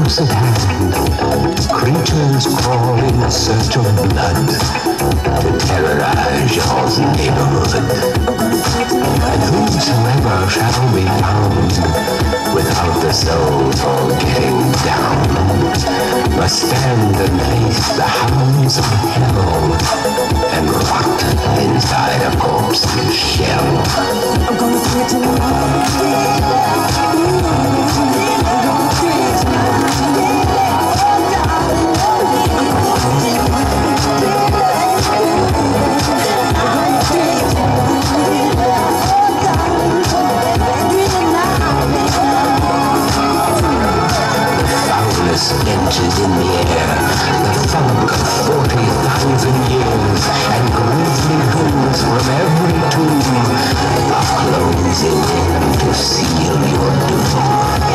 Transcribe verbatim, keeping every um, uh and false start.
close at hand, creatures crawl in search of blood to terrorize your neighborhood. And whosoever shall be found without the soul for getting down must stand and face the hounds of hell and rot inside a corpse's shell. I'm gonna see it tonight. I'm gonna see it tonight. Inches in the air, the funk of forty thousand years, and grisly ghouls from every tomb are closing in to seal your doom.